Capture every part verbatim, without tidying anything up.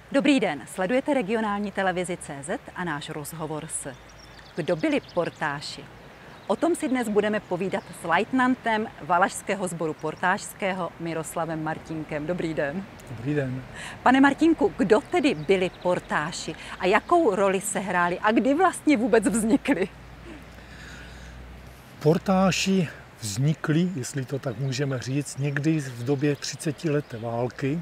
Dobrý den, sledujete regionální televizi C Z a náš rozhovor s Kdo byli portáši? O tom si dnes budeme povídat s leitnantem Valašského sboru portášského Miroslavem Martínkem. Dobrý den. Dobrý den. Pane Martínku, kdo tedy byli portáši a jakou roli sehráli a kdy vlastně vůbec vznikli? Portáši vznikli, jestli to tak můžeme říct, někdy v době třicetileté války,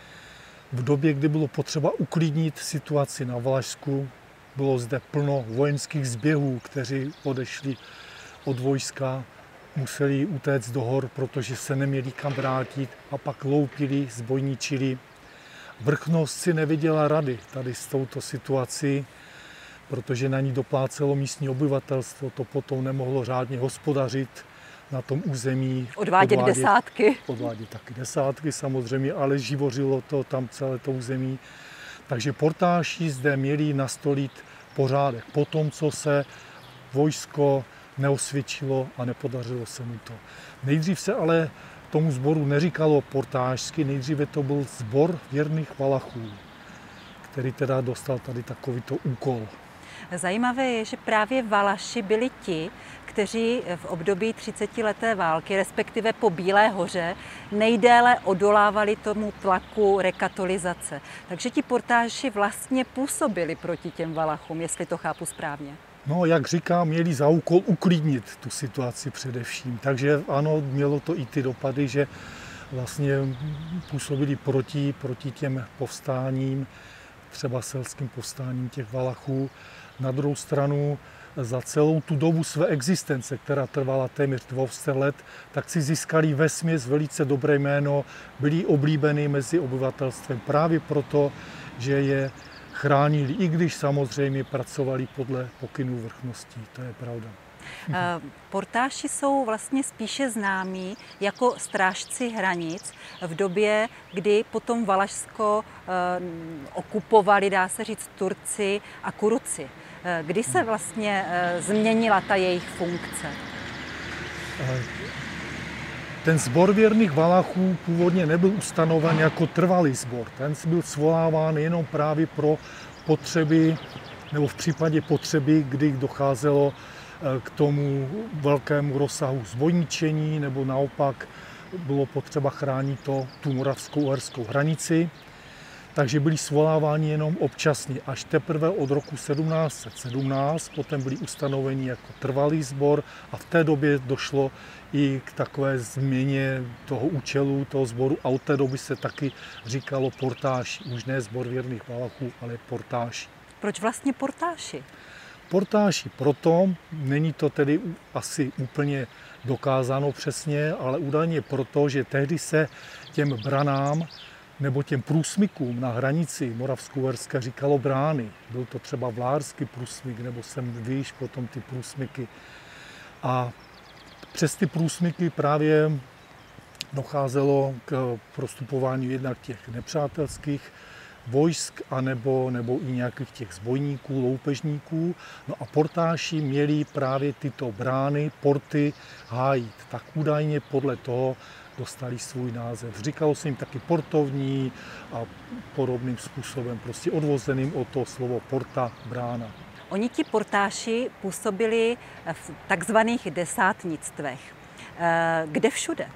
v době, kdy bylo potřeba uklidnit situaci na Valašsku. Bylo zde plno vojenských zběhů, kteří odešli od vojska, museli utéct do hor, protože se neměli kam vrátit a pak loupili, zbojničili. Vrchnost si neviděla rady tady s touto situací, protože na ní doplácelo místní obyvatelstvo, to potom nemohlo řádně hospodařit na tom území. Odvádět, odvádět desátky. Odvádět taky desátky samozřejmě, ale živořilo to tam celé to území. Takže portáši zde měli nastolit pořádek po tom, co se vojsko neosvědčilo a nepodařilo se mu to. Nejdřív se ale tomu sboru neříkalo portášsky, nejdříve to byl sbor věrných Valachů, který teda dostal tady takovýto úkol. Zajímavé je, že právě Valaši byli ti, kteří v období třicetileté války, respektive po Bílé hoře, nejdéle odolávali tomu tlaku rekatolizace. Takže ti portáši vlastně působili proti těm Valachům, jestli to chápu správně. No, jak říkám, měli za úkol uklidnit tu situaci především. Takže ano, mělo to i ty dopady, že vlastně působili proti, proti těm povstáním, třeba selským povstáním těch Valachů. Na druhou stranu za celou tu dobu své existence, která trvala téměř dvě stě let, tak si získali vesměs velice dobré jméno, byli oblíbeni mezi obyvatelstvem právě proto, že je chránili, i když samozřejmě pracovali podle pokynů vrchnosti, to je pravda. Portáši jsou vlastně spíše známí jako strážci hranic v době, kdy potom Valašsko okupovali, dá se říct, Turci a Kuruci. Kdy se vlastně změnila ta jejich funkce? Ten sbor věrných Valachů původně nebyl ustanoven jako trvalý sbor. Ten byl svoláván jenom právě pro potřeby, nebo v případě potřeby, kdy docházelo k tomu velkému rozsahu zbojničení, nebo naopak bylo potřeba chránit to, tu moravskou-uherskou hranici. Takže byli svoláváni jenom občasně. Až teprve od roku sedmnáct set sedmnáct potom byli ustanoveni jako trvalý sbor a v té době došlo i k takové změně toho účelu toho sboru a od té doby se taky říkalo portáši. Už ne sbor věrných Valachů, ale portáši. Proč vlastně portáši? Portáši proto, není to tedy asi úplně dokázáno přesně, ale údajně proto, že tehdy se těm branám nebo těm průsmykům na hranici Moravsko-Uherska říkalo brány. Byl to třeba vlárský průsmyk, nebo sem výš potom ty průsmyky. A přes ty průsmyky právě docházelo k prostupování jednak těch nepřátelských vojsk, anebo, nebo i nějakých těch zbojníků, loupežníků. No a portáši měli právě tyto brány, porty hájit. Tak údajně podle toho dostali svůj název. Říkalo se jim taky portovní a podobným způsobem, prostě odvozeným od toho slovo porta, brána. Oni ti portáši působili v takzvaných desátnictvech. Kde všude?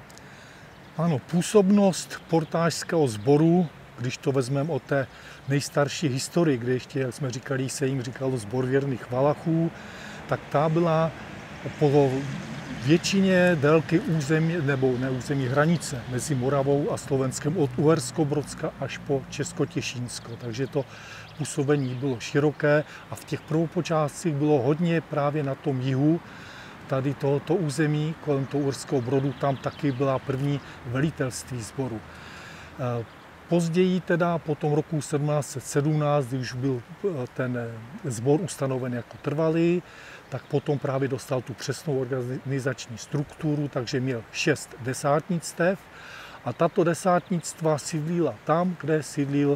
Ano, působnost portášského sboru, když to vezmeme od té nejstarší historii, kde ještě, jak jsme říkali, se jim říkalo sbor věrných Valachů, tak ta byla po většině délky území, nebo ne území, hranice mezi Moravou a Slovenskem od Uhersko-Brodska až po Česko-Těšínsko. Takže to působení bylo široké a v těch prvopočátcích bylo hodně právě na tom jihu, tady tohoto území, kolem toho Uherského Brodu, tam taky byla první velitelství sboru. Později teda po tom roku sedmnáct set sedmnáct, kdy už byl ten sbor ustanoven jako trvalý, tak potom právě dostal tu přesnou organizační strukturu, takže měl šest desátnictev a tato desátnictva sídlila tam, kde sídlil,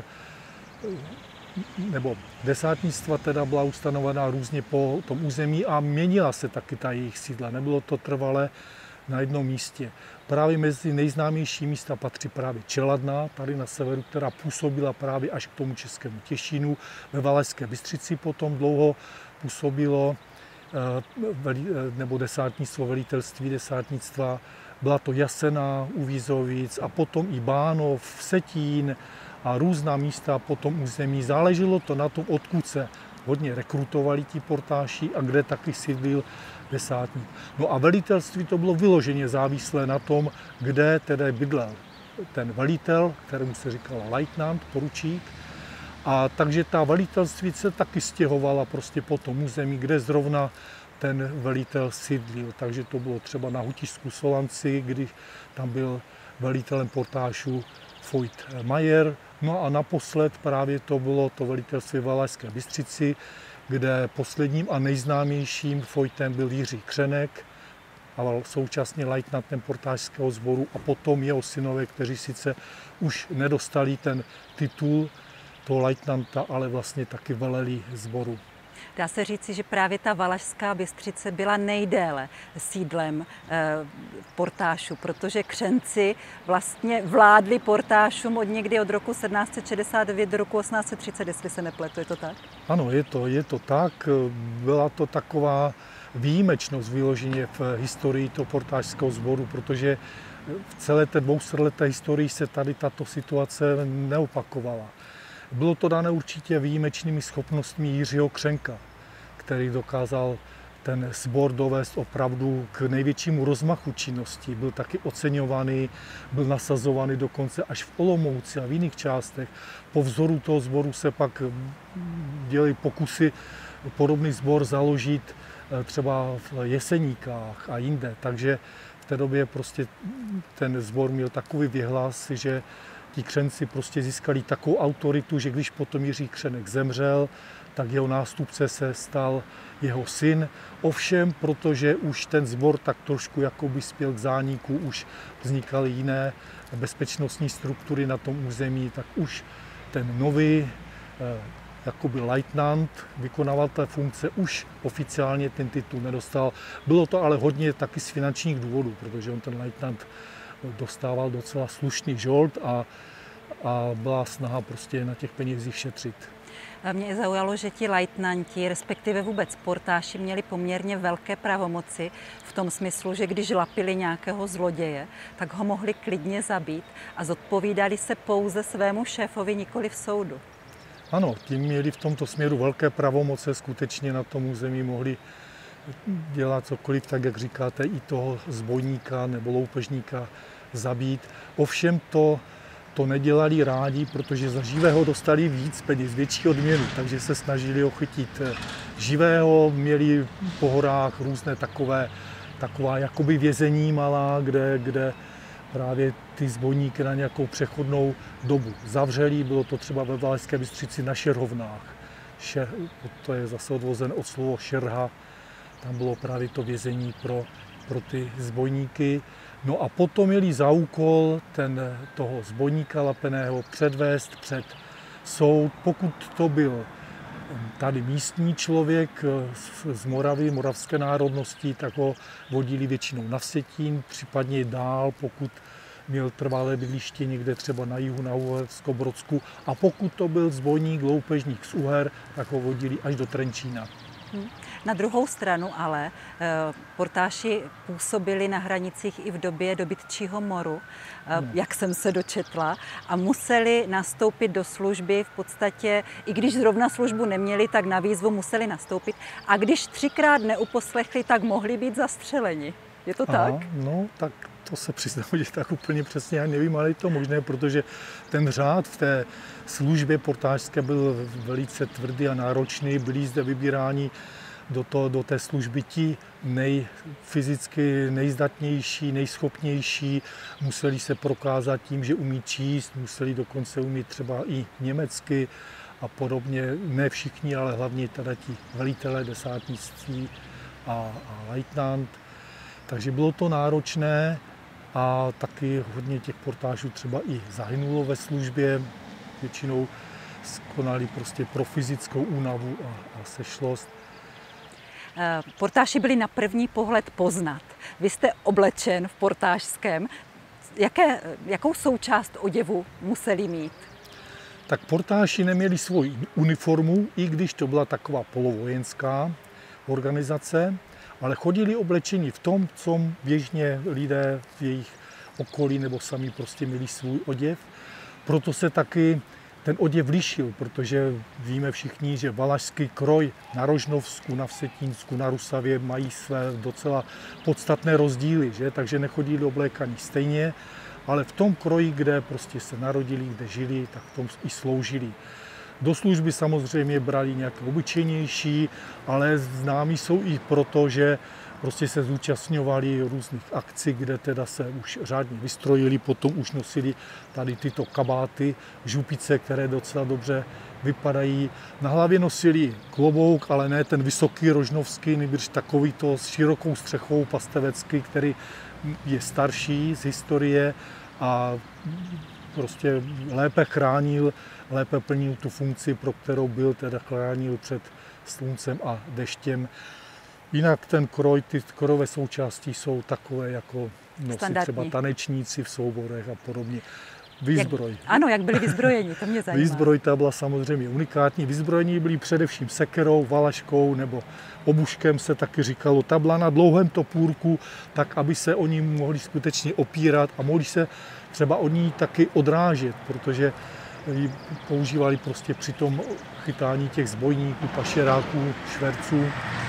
nebo desátnictva teda byla ustanovená různě po tom území a měnila se taky ta jejich sídla. Nebylo to trvale na jednom místě. Právě mezi nejznámější místa patří právě Čeladná, tady na severu, která působila právě až k tomu Českému Těšínu. Ve Valašské Bystřici potom dlouho působilo nebo desátnictvo, velitelství desátnictva. Byla to Jasena u Vízovic a potom i Bánov, Vsetín a různá místa po tom území. Záleželo to na tom, odkud se hodně rekrutovali ti portáši a kde taky sídlil desátník. No a velitelství to bylo vyloženě závislé na tom, kde tedy bydlel ten velitel, kterému se říkal lajtnant, poručík. A takže ta velitelství se taky stěhovala prostě po tom území, kde zrovna ten velitel sídlil. Takže to bylo třeba na Hutišsku Solanci, kdy tam byl velitelem portášů Vojt Majer. No a naposled právě to bylo to velitelství v Valašské Bystřici, kde posledním a nejznámějším Vojtem byl Jiří Křenek, a současně lajtnantem portášského sboru a potom jeho synové, kteří sice už nedostali ten titul toho lajtnanta, ale vlastně taky veleli sboru. Dá se říci, že právě ta Valašská Bystřice byla nejdéle sídlem e, portášů, protože Křenci vlastně vládli portášům od někdy od roku sedmnáct set šedesát devět do roku osmnáct set třicet, jestli se nepletu, je to tak? Ano, je to, je to tak. Byla to taková výjimečnost vyloženě v historii toho portášského sboru, protože v celé té dvousetleté historii se tady tato situace neopakovala. Bylo to dané určitě výjimečnými schopnostmi Jiřího Křenka, který dokázal ten sbor dovést opravdu k největšímu rozmachu činnosti. Byl taky oceňovaný, byl nasazovaný dokonce až v Olomouci a v jiných částech. Po vzoru toho sboru se pak dělají pokusy podobný sbor založit třeba v Jeseníkách a jinde. Takže v té době prostě ten sbor měl takový věhlas, že ti Křenci prostě získali takovou autoritu, že když potom Jiří Křenek zemřel, tak jeho nástupce se stal jeho syn. Ovšem, protože už ten sbor tak trošku jakoby spěl k zániku, už vznikaly jiné bezpečnostní struktury na tom území, tak už ten nový jakoby lajtnant vykonával té funkce, už oficiálně ten titul nedostal. Bylo to ale hodně taky z finančních důvodů, protože on ten lajtnant dostával docela slušný žolt a, a byla snaha prostě na těch penězích šetřit. Mě zaujalo, že ti lajtnanti, respektive vůbec portáši, měli poměrně velké pravomoci v tom smyslu, že když lapili nějakého zloděje, tak ho mohli klidně zabít a zodpovídali se pouze svému šéfovi, nikoli v soudu. Ano, tím měli v tomto směru velké pravomoce, skutečně na tom území mohli dělat cokoliv, tak jak říkáte, i toho zbojníka nebo loupežníka zabít. Ovšem to, to nedělali rádi, protože za živého dostali víc peněz, větší odměnu, takže se snažili ho chytit živého, měli po horách různé takové, taková jakoby vězení malá, kde, kde právě ty zbojníky na nějakou přechodnou dobu zavřeli. Bylo to třeba ve Valašské Bystřici na Šerhovnách. Šer, to je zase odvozen od slova šerha. Tam bylo právě to vězení pro, pro ty zbojníky. No a potom měli za úkol ten, toho zbojníka lapeného předvést před soud. Pokud to byl tady místní člověk z Moravy, moravské národnosti, tak ho vodili většinou na Vsetín, případně dál, pokud měl trvalé bydliště někde třeba na jihu, na Uhersko-Brodsku. A pokud to byl zbojník, loupežník z Uher, tak ho vodili až do Trenčína. Na druhou stranu ale portáši působili na hranicích i v době dobytčího moru, no. jak jsem se dočetla, a museli nastoupit do služby v podstatě, i když zrovna službu neměli, tak na výzvu museli nastoupit. A když třikrát neuposlechli, tak mohli být zastřeleni. Je to Aha, tak? No, tak to se přiznám, že tak úplně přesně já nevím, ale je to možné, protože ten řád v té službě portářské byl velice tvrdý a náročný. Byli zde vybíráni do, to, do té služby ti nej, fyzicky nejzdatnější, nejschopnější. Museli se prokázat tím, že umí číst, museli dokonce umít třeba i německy a podobně. Ne všichni, ale hlavně teda ti velitelé desátnictví a, a lajtnant. Takže bylo to náročné a taky hodně těch portášů třeba i zahynulo ve službě. Většinou skonali prostě pro fyzickou únavu a, a sešlost. Portáši byli na první pohled poznat. Vy jste oblečen v portášském. Jaké, jakou součást oděvu museli mít? Tak portáši neměli svoji uniformu, i když to byla taková polovojenská organizace, ale chodili oblečení v tom, co běžně lidé v jejich okolí nebo sami prostě měli svůj oděv. Proto se taky ten oděv lišil, protože víme všichni, že valašský kroj na Rožnovsku, na Vsetínsku, na Rusavě mají své docela podstatné rozdíly, že? Takže nechodili oblékaní stejně, ale v tom kroji, kde prostě se narodili, kde žili, tak v tom i sloužili. Do služby samozřejmě brali nějaké obyčejnější, ale známí jsou i proto, že prostě se zúčastňovali různých akcí, kde teda se už řádně vystrojili, potom už nosili tady tyto kabáty, župice, které docela dobře vypadají. Na hlavě nosili klobouk, ale ne ten vysoký rožnovský, nýbrž takovýto s širokou střechou pastevecký, který je starší z historie a prostě lépe chránil, lépe plnil tu funkci, pro kterou byl, teda chránil před sluncem a deštěm. Jinak ten kroj, ty krojové součásti jsou takové, jako nosí třeba tanečníci v souborech a podobně. Výzbroj. Jak, ano, jak byli vyzbrojeni, to mě zajímá. Výzbroj ta byla samozřejmě unikátní. Vyzbrojení byli především sekerou, valaškou nebo obuškem se taky říkalo. Ta byla na dlouhém topůrku, tak aby se oni mohli skutečně opírat a mohli se třeba od ní taky odrážet, protože ji používali prostě při tom chytání těch zbojníků, pašeráků, šverců.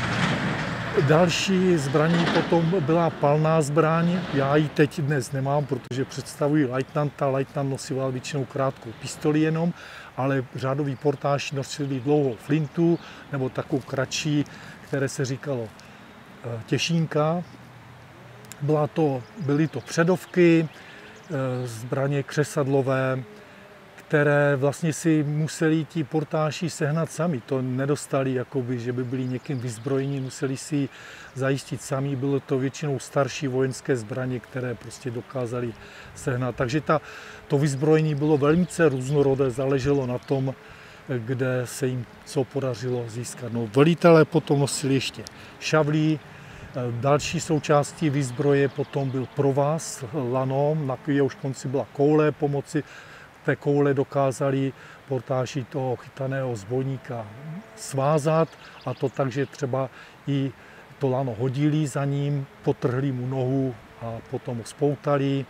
Další zbraní potom byla palná zbraň. Já ji teď dnes nemám, protože představuji lajtnanta. Lajtnant nosil většinou krátkou pistoli jenom, ale řádový portáš nosili dlouhou flintu nebo takovou kratší, které se říkalo těšínka. Byla to, byly to předovky, zbraně křesadlové, které vlastně si museli ti portáši sehnat sami. To nedostali, jakoby, že by byli někým vyzbrojení, museli si zajistit sami. Bylo to většinou starší vojenské zbraně, které prostě dokázali sehnat. Takže ta, to vyzbrojení bylo velmi různorodé, záleželo na tom, kde se jim co podařilo získat. No, velitelé potom nosili ještě šavlí. Další součástí výzbroje potom byl provaz, lano, na jehož konci byla koule. Pomocí té koule dokázali portáši toho chytaného zbojníka svázat, a to tak, že třeba i to lano hodili za ním, potrhli mu nohu a potom ho spoutali.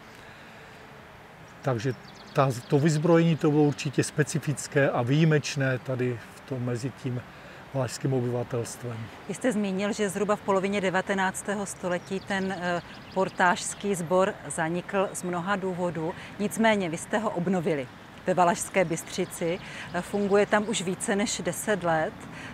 Takže ta, to vyzbrojení to bylo určitě specifické a výjimečné tady v tom mezi tím valašským obyvatelstvem. Vy jste zmínil, že zhruba v polovině devatenáctého století ten portášský sbor zanikl z mnoha důvodů, nicméně vy jste ho obnovili ve Valašské Bystřici. Funguje tam už více než deset let.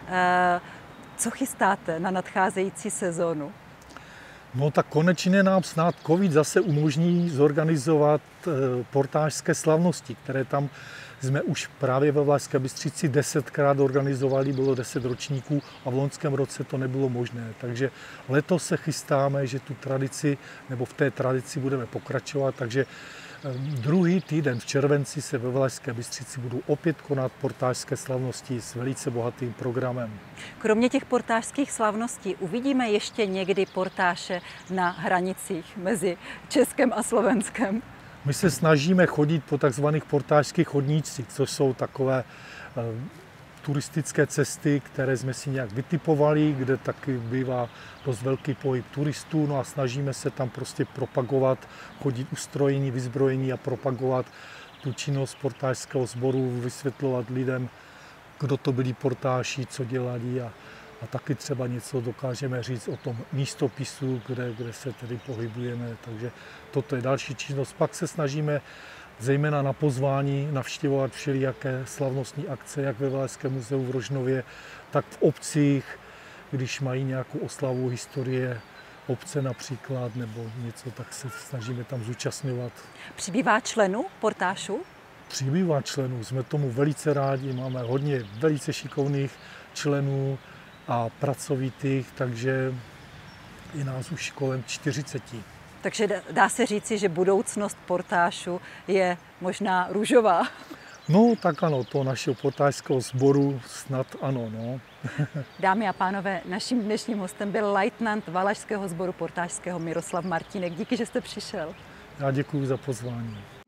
Co chystáte na nadcházející sezónu? No tak konečně nám snad covid zase umožní zorganizovat portášské slavnosti, které tam jsme už právě ve Valašské Bystřici desetkrát organizovali, bylo deset ročníků a v loňském roce to nebylo možné. Takže letos se chystáme, že tu tradici, nebo v té tradici budeme pokračovat, takže druhý týden v červenci se ve Valašské Bystřici budou opět konat portášské slavnosti s velice bohatým programem. Kromě těch portášských slavností uvidíme ještě někdy portáše na hranicích mezi Českem a Slovenskem? My se snažíme chodit po takzvaných portášských chodnících, což jsou takové e, turistické cesty, které jsme si nějak vytipovali, kde taky bývá dost velký pohyb turistů, no a snažíme se tam prostě propagovat, chodit ustrojení, vyzbrojení a propagovat tu činnost portášského sboru, vysvětlovat lidem, kdo to byli portáši, co dělali a, a taky třeba něco dokážeme říct o tom místopisu, kde, kde se tedy pohybujeme, takže toto je další činnost. Pak se snažíme zejména na pozvání navštěvovat všelijaké slavnostní akce, jak ve Valašském muzeu v Rožnově, tak v obcích, když mají nějakou oslavu historie obce například, nebo něco, tak se snažíme tam zúčastňovat. Přibývá členů portášů? Přibývá členů, jsme tomu velice rádi, máme hodně velice šikovných členů a pracovitých, takže je nás už kolem čtyřiceti. Takže dá se říci, že budoucnost portášu je možná růžová. No tak ano, to našeho portášského sboru snad ano. No. Dámy a pánové, naším dnešním hostem byl lajtnant Valašského sboru portážského Miroslav Martínek. Díky, že jste přišel. Já děkuji za pozvání.